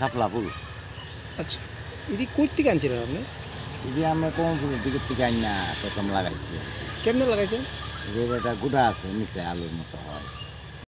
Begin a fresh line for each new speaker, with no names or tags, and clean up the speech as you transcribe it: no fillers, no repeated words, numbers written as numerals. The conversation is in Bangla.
শাপলা ফুল।
আচ্ছা, এটি কই থেকে আনছিলেন আপনি?
এই যে আমি কমলপুরের দিকের থেকে আইনা প্রথম লাগাইছি।
কেমনে লাগাইছেন?
যে এটা গুঁড়া আছে নিচে আলুর মতো হয়।